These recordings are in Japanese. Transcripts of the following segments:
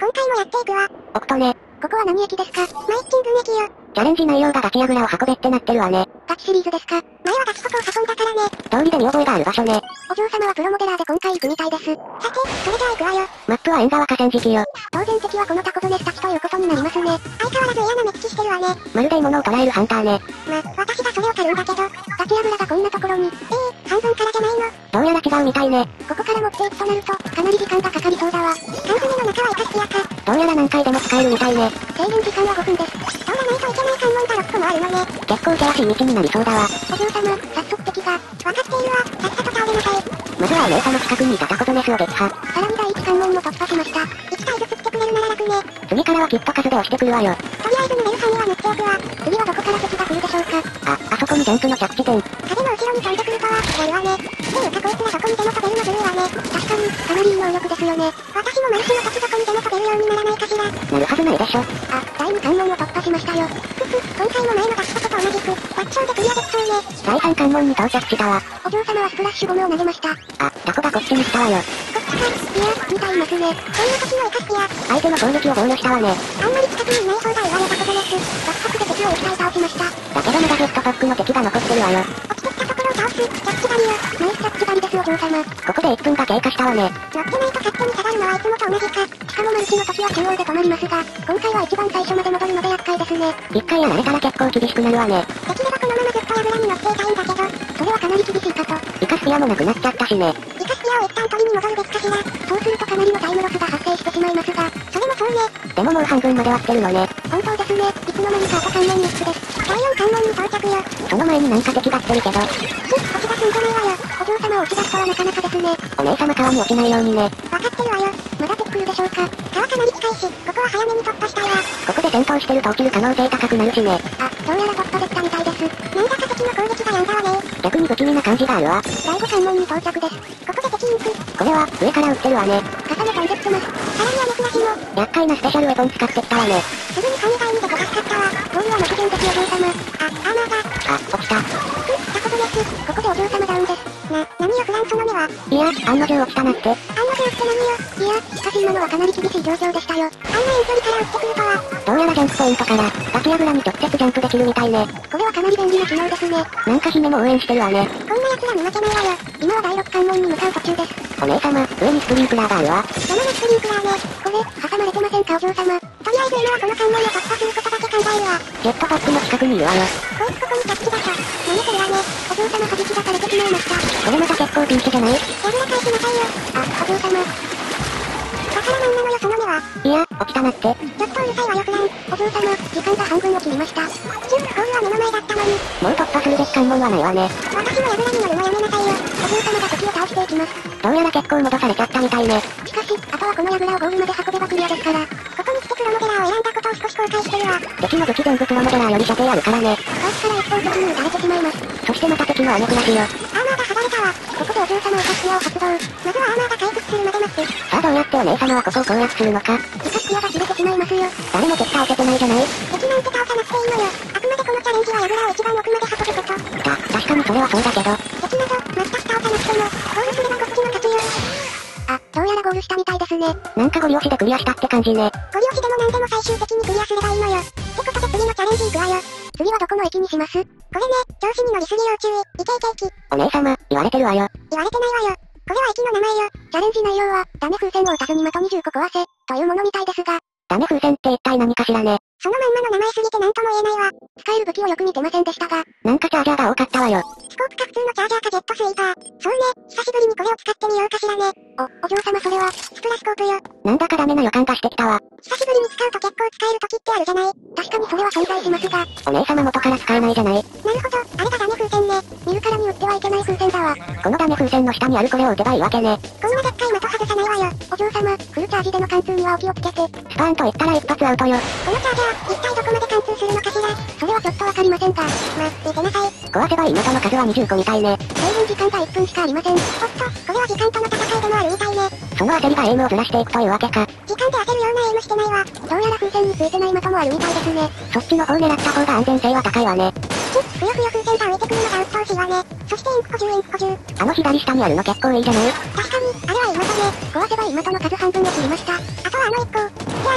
今回もやっていくわ。 おくとね。 ここは何駅ですか？マイッキング駅よ。 チャレンジ内容がガチヤグラを運べってなってるわね。 ガチシリーズですか？前はガチココを運んだからね。 通りで見覚えがある場所ね。 お嬢様はプロモデラーで今回行くみたいです。さて、それじゃあ行くわよ。 マップは縁側河川敷よ。 当然敵はこのタコゾネスたちということになりますね。相変わらず嫌な目つきしてるわね。 まるで獲物を捕らえるハンターね。 私がそれを狩るんだけど、ガチヤグラがこんなところに。半分からじゃないの。 どうやら違うみたいね。 ここから持っていくとなると、かなり時間がかかりそうだわ。缶詰の中はイカスピアか。 どうやら何回でも使えるみたいね。 制限時間は5分です。通らないといけない関門が6個もあるのね。 結構険しい道になりそうだわ。 お嬢様、早速敵が。わかっているわ。さっさと倒れなさい。 まずはお姉様近くにいたタコゾネスを撃破。 さらに第1関門も突破しました。1体ずつ来てくれるなら楽ね。 次からはきっと数で押してくるわよ。 とりあえずヌメルさんには塗っておくわ。次はどこから敵が来るでしょうか。 あそこにジャンプの着地点。 影の後ろに飛んでくるとは、やるわね。っていうかこいつはどこにでも飛べるのずるいわね。確かに、かなりいい能力ですよね。私もマルチの時どこにでも飛べるようにならないかしら。 なるはずないでしょ。 第2関門を突破しましたよ。今回も前のガチココと同じく、バッチョウでクリアできそうね。 第3関門に到着したわ。 お嬢様はスプラッシュボムを投げました。 タコがこっちに来たわよ。 こっちか、いや、見たいますね。こんな時のイカスピア。 相手の攻撃を防御したわね。 あんまり近くにいない方が言われたことです。爆速で敵を撃退倒しました。 だけどまだジェットパックの敵が残ってるわよ。 落ちてきたところを倒す、ジャッジ狩りよ。ナイスジャッジ狩りですお嬢様。 ここで1分が経過したわね。 乗ってないと勝手に下がるのはいつもと同じか。しかもマルチの時は中央で止まりますが、今回は一番最初まで戻るので厄介ですね。 一回やられたら結構厳しくなるわね。 できればこのままずっとヤグラに乗っていたいんだけど、それはかなり厳しいかと。 イカスピアもなくなっちゃったしね。 イカスピアを一旦取りに戻るべきかしら。そうするとかなりのタイムロスが発生してしまいますが、それもそうね。 でももう半分までは来てるのね。 本当ですね。いつの間にかあと関門3つです。第4関門に到着よ。 その前になんか敵が来てるけど。 押し出すんじゃないわよ。お嬢様を押し出すとはなかなかですね。 お姉様川に落ちないようにね。 わかってるわよ。まだ敵来るでしょうか。川かなり近いし、ここは早めに突破したいわ。 ここで戦闘してると落ちる可能性高くなるしね。 どうやら突破できたみたいです。なんだか敵の攻撃がやんだわね。 逆に不気味な感じがあるわ。 第5関門に到着です。ここで敵インク。 これは、上から撃ってるわね。 重ね飛んでってます。さらにアメフラシも。 厄介なスペシャルウェポン使ってきたわね。 すぐに勘以外にでこ助かったわ。ゴールは目前ですよお嬢様。アーマーが。 落ちた。 タコゾネス。ここでお嬢様ダウンです。何よフランその目は。 いや、案の定落ちたなって。 案の定って何よ。いや、しかし今のはかなり厳しい状況でしたよ。あんな遠距離から撃ってくるとは。 どうやらジャンプポイントから、ガチヤグラに直接ジャンプできるみたいね。 これはかなり便利な機能ですね。 なんか姫も応援してるわね。 こんな奴ら見負けないわよ。今は第6関門に向かう途中です。 お姉様、上にスプリンクラーがあるわ。 山のスプリンクラーね。これ、挟まれてませんかお嬢様。とりあえず今はこの関門を突破することだけ考えるわ。 ジェットパックの近くにいるわよ。 こいつここに着地だと。舐めてるわね。お嬢様弾き出されてしまいました。 これまた結構ピンチじゃない？ ヤグラ返しなさいよ。お嬢様。だからなんなのよその目は。 いや、落ちたなって。 ちょっとうるさいわよフラン。お嬢様、時間が半分を切りました。ゴールは目の前だったのに。 もう突破するべき関門はないわね。 私もヤグラに乗るのやめなさいよ。お嬢様が敵を倒していきます。 どうやら結構戻されちゃったみたいね。 しかし、あとはこのヤグラをゴールまで運べばクリアですから。ここに来てプロモデラーを選んだことを少し後悔してるわ。 敵の武器全部プロモデラーより射程あるからね。 こいつから一方的に撃たれてしまいます。 そしてまた敵のアメフラシよ。 アーマーが剥がれたわ。ここでお嬢様イカスピアを発動。まずはアーマーが回復するまで待つ。 さあどうやってお姉様はここを攻略するのか。 イカスピアが切れてしまいますよ。 誰も敵倒せてないじゃない。 敵なんて倒さなくていいのよ。あくまでこのチャレンジはヤグラを一番奥まで運ぶこと。 確かにそれはそうだけど。 敵など、全く倒さなくても、ゴールすればこっちの勝ちよ。どうやらゴールしたみたいですね。 なんかゴリ押しでクリアしたって感じね。 ゴリ押しでも何でも最終的にクリアすればいいのよ。ってことで次のチャレンジ行くわよ。次はどこの駅にします？これね、調子に乗りすぎ要注意。イケイケ駅。 お姉様、言われてるわよ。 言われてないわよ。これは駅の名前よ。チャレンジ内容は、ダメ風船を打たずに的20個壊せ、というものみたいですが。 ダメ風船って一体何かしらね。 そのまんまの名前すぎて何とも言えないわ。使える武器をよく見てませんでしたが。 なんかチャージャーが多かったわよ。 スコープか普通のチャージャーかジェットスイーパー。そうね、久しぶりにこれを使ってみようかしらね。お嬢様それは、スプラスコープよ。 なんだかダメな予感がしてきたわ。 久しぶりに使うと結構使える時ってあるじゃない。確かにそれは存在しますが。 お姉様元から使えないじゃない。 なるほど、あれがダメ風船ね。見るからに打ってはいけない風船だわ。 このダメ風船の下にあるこれを打てばいいわけね。 こんなでっかい的外さないわよ。お嬢様、フルチャージでの貫通にはお気をつけて。 スパーンと言ったら一発アウトよ。 このチャージャー、一体どこまで貫通するのかしら。それはちょっとわかりませんが。見てなさい。 壊せばいい的の数は20個みたいね。 制限時間が1分しかありません。おっと、これは時間との戦いでもあるみたいね。 その焦りがエイムをずらしていくというわけか。 時間で焦るようなエイムしてないわ。どうやら風船についてない的もあるみたいですね。 そっちの方狙った方が安全性は高いわね。 ふよふよ風船が浮いてくるのが鬱陶しいわね。そしてインク補充インク補充。 左下にあるの結構いいじゃない。 確かに、あれはいい的ね。壊せばいい的の数半分を切りました。あとはあの1個。で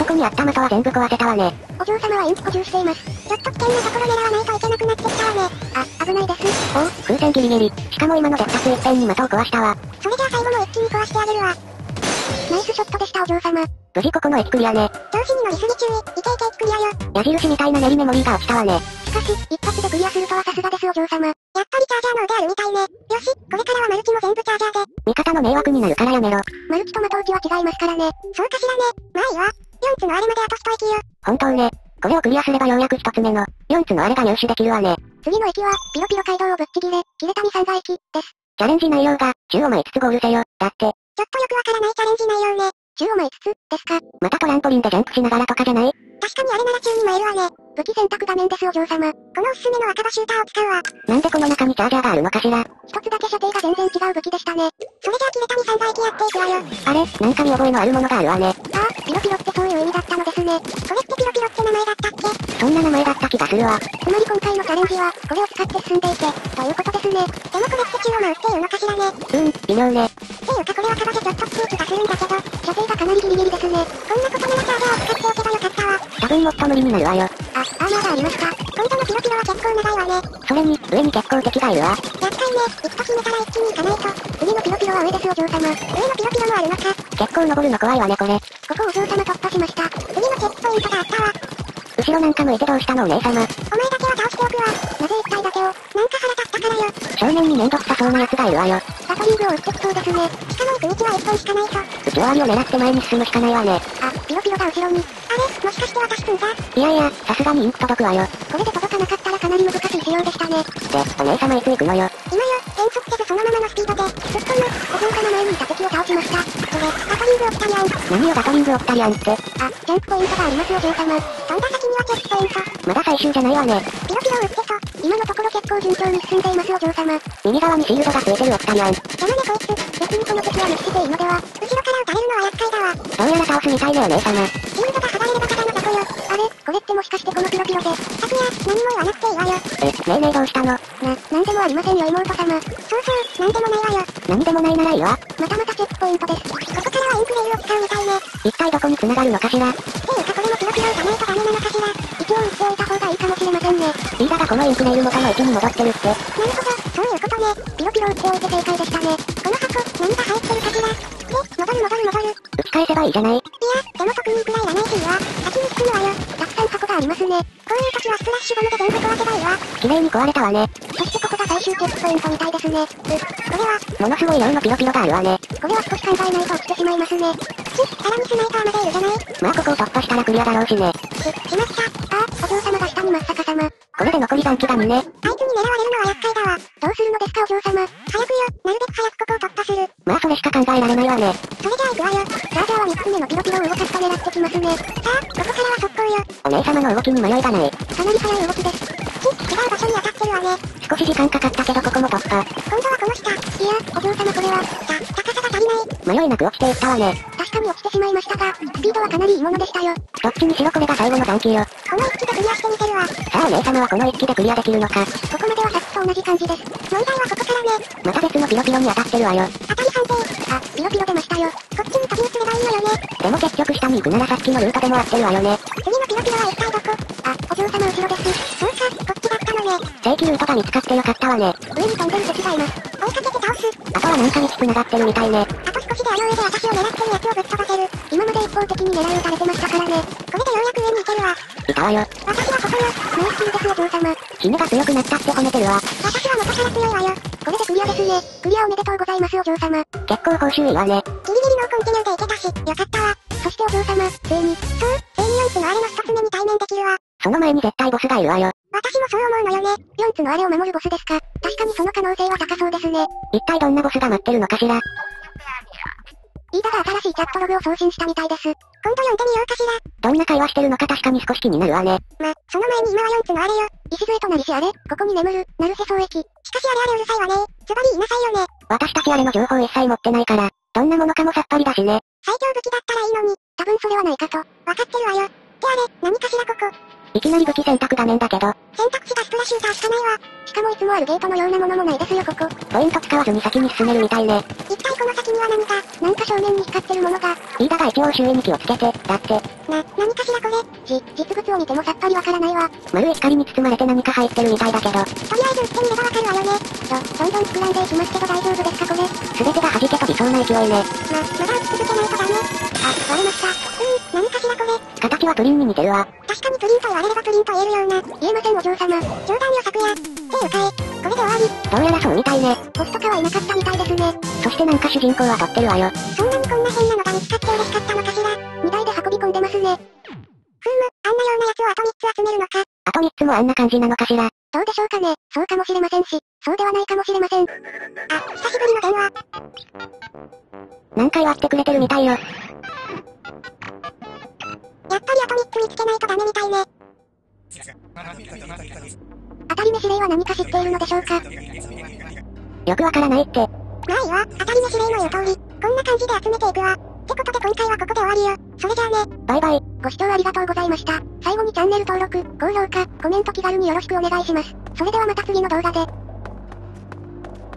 こにあった的は全部壊せたわね。 お嬢様はインチ補充しています。ちょっと危険なところ狙わないといけなくなってきたわね。あ、危ないです。 おお、風船ギリギリ。しかも今ので2ついっぺんに的を壊したわ。 それじゃあ最後も一気に壊してあげるわ。ナイスショットでしたお嬢様。 無事ここの駅クリアね。 調子に乗りすぎ注意。イケイケクリアよ。 矢印みたいな練りメモリーが落ちたわね。 しかし、一発でクリアするとはさすがですお嬢様。やっぱりチャージャーの腕あるみたいね。よし、これからはマルチも全部チャージャーで。 味方の迷惑になるからやめろ。 マルチと的打ちは違いますからね。そうかしらね。まあいいわ。4つのあれまであと一息よ。 本当ね。これをクリアすればようやく一つ目の、4つのあれが入手できるわね。 次の駅は、ピロピロ街道をぶっちぎれ、切れ谷三が駅、です。 チャレンジ内容が、10を枚5つゴールせよ、だって。 ちょっとよくわからないチャレンジ内容ね。10を枚5つ、ですか。 またトランポリンでジャンプしながらとかじゃない？ 確かにあれなら宙に舞えるわね。武器選択画面ですお嬢様。このおすすめの赤羽シューターを使うわ。 なんでこの中にチャージャーがあるのかしら。 一つだけ射程が全然違う武器でしたね。それじゃあ切れ谷三が駅やっていくわよ。 あれ、なんか見覚えのあるものがあるわね。 ピロピロってそういう意味だったのですね。それってピロピロって名前だったっけ？ そんな名前だった気がするわ。 つまり今回のチャレンジは、これを使って進んでいて、ということですね。でもこれって宙を舞うっていうのかしらね。 微妙ね。 っていうかこれはカバでちょっと空気がするんだけど、射程がかなりギリギリですね。こんなことならチャージャーを使っておけばよかったわ。 多分もっと無理になるわよ。 アーマーがありました。今度のピロピロは結構長いわね。 それに、上に結構敵がいるわ。 やっかいね、行くと決めたら一気に行かないと。次のピロピロは上ですお嬢様。上のピロピロもあるのか。 結構登るの怖いわねこれ。 ここお嬢様突破しました。次のチェックポイントがあったわ。 後ろなんか向いてどうしたのお姉様。 お前だけは倒しておくわ。なぜ一体だけを。なんか腹立ったからよ。 正面にめんどくさそうな奴がいるわよ。 バトリングを打ってきそうですね。しかも行く道は一本しかないと。 打ち終わりを狙って前に進むしかないわね。 ピロピロが後ろに。あれ、もしかして私くんが？ いやいや、さすがにインク届くわよ。 これで届かなかったらかなり難しい仕様でしたね。 で、お姉様いつ行くのよ。 今よ、変速せずそのままのスピードで、突っ込む。お嬢様前にいた敵を倒しました。これ、バトリングオキタリアン。 何よバトリングオキタリアンって。 ジャンプポイントがありますお嬢様。飛んだ先にはチェックポイント。 まだ最終じゃないわね。 ピロピロを打ってと、今のところ結構順調に進んでいますお嬢様。 右側にシールドがついてるオキタリアン。 邪魔ねこいつ、別にこの敵は無視していいのでは。後ろから撃たれるのは厄介だわ。 どうやら倒すみたいねお姉様。 シールドが剥がれればただの雑魚よ。あれ、これってもしかしてこのピロピロで。昨夜、何も言わなくていいわよ。 ねえねえどうしたの？ なんでもありませんよ妹様。そうそう、なんでもないわよ。 なんでもないならいいわ。 またまたチェックポイントです。ここからはインクレイルを使うみたいね。 一体どこに繋がるのかしら。 っていうかこれもピロピロ打たないとダメなのかしら。一応打っておいた方がいいかもしれませんね。 リーダーがこのインクレイル元の位置に戻ってるって。 なるほど、そういうことね。ピロピロ打っておいて正解でしたね。この箱、何が入ってるかしら。で、戻る。 打ち返せばいいじゃない。 いや、でも特にくらいらないしいわ。先に進むわよ。たくさん箱がありますね。こういう時はスプラッシュゴムで全部壊せばいいわ。 綺麗に壊れたわね。 そしてここが最終チェックポイントみたいですね。これは、 ものすごい量のピロピロがあるわね。 これは少し考えないと落ちてしまいますね。さらにスナイパーまでいるじゃない。 まあここを突破したらクリアだろうしね。 しまった。お嬢様が下に真っ逆さま。 これで残り残機が2ね。 あいつに狙われるのは厄介だわ。どうするのですかお嬢様。早くよ、なるべく早くここを突破する。 まあそれしか考えられないわね。 それじゃあ行くわよ。チャージャーは3つ目のピロピロを動かすと狙ってきますね。さあ、ここからは速攻よ。 お姉様の動きに迷いがない。 かなり速い動きです。違う場所に当たってるわね。 少し時間かかったけどここも突破。 今度はこの下。いや、お嬢様これは、高さが足りない。 迷いなく落ちていったわね。 確かに落ちてしまいましたが、スピードはかなりいいものでしたよ。 どっちにしろこれが最後の残機よ。 この一機でクリアしてみせるわ。 さあお姉様はこの一機でクリアできるのか。 ここまではさっきと同じ感じです。問題はここからね。 また別のピロピロに当たってるわよ。 当たり判定。ピロピロ出ましたよ。こっちに飛び移ればいいのよね。 でも結局下に行くならさっきのルートでも合ってるわよね。 次のピロピロは一体どこ？お嬢様後ろです。そうか、こっちだったのね。 正規ルートが見つかってよかったわね。 上に飛んでる敵がいます。追いかけて倒す。 あとはなんか道繋がってるみたいね。 あと少しで上で私を狙ってるやつをぶっ飛ばせる。今まで一方的に狙い撃たれてましたからね。これでようやく上に行けるわ。 いたわよ。 私はここよ。ナイスキルですお嬢様。 姫が強くなったって褒めてるわ。 私は元から強いわよ。これでクリアですね。クリアおめでとうございますお嬢様。 結構報酬いいわね。 ギリギリのコンティニューでいけたし、よかったわ。そしてお嬢様、ついに、ついに4つのあれの一つ目に対面できるわ。 その前に絶対ボスがいるわよ。 私もそう思うのよね。4つのあれを守るボスですか。確かにその可能性は高そうですね。 一体どんなボスが待ってるのかしら。 イーダが新しいチャットログを送信したみたいです。今度読んでみようかしら。 どんな会話してるのか確かに少し気になるわね。 その前に今は4つのあれよ。礎となりしあれ、ここに眠る、ナルセソ駅。しかしあれうるさいわね。ズバリ言いなさいよね。 私たちあれの情報一切持ってないから、どんなものかもさっぱりだしね。 最強武器だったらいいのに、多分それはないかと。わかってるわよ。であれ、何かしらここ。 いきなり武器選択画面だけど。 選択肢がスプラシューターしかないわ。しかもいつもあるゲートのようなものもないですよここ。 ポイント使わずに先に進めるみたいね。 一体この先には何か正面に光ってるものが。 飯田が一応周囲に気をつけて、だって。 何かしらこれ。実物を見てもさっぱりわからないわ。 丸い光に包まれて何か入ってるみたいだけど。 とりあえず撃ってみればわかるわよね。どんどん膨らんでいきますけど大丈夫ですかこれ。 すべてが弾け飛びそうな勢いね。 まだ撃ち続けないとダメ。あ、割れました。何かしらこれ。 形はプリンに似てるわ。 確かにプリンと言われればプリンと言えるような。言えませんお嬢様。冗談よ昨夜。手を変え。これで終わり。 どうやらそうみたいね。 ボスとかはいなかったみたいですね。 そしてなんか主人公は撮ってるわよ。 そんなにこんな変なのが見つかって嬉しかったのかしら。荷台で運び込んでますね。あんなようなやつをあと3つ集めるのか。 あと3つもあんな感じなのかしら。 どうでしょうかね。そうかもしれませんし、そうではないかもしれません。あ、久しぶりの電話。 何回割ってくれてるみたいよ。 やっぱりあと3つ見つけないとダメみたいね。当たり目指令は何か知っているのでしょうか。 よくわからないって。 まあいいわ、当たり目指令の言う通り、こんな感じで集めていくわ。ってことで今回はここで終わりよ。それじゃあね。 バイバイ。 ご視聴ありがとうございました。最後にチャンネル登録、高評価、コメント気軽によろしくお願いします。それではまた次の動画で。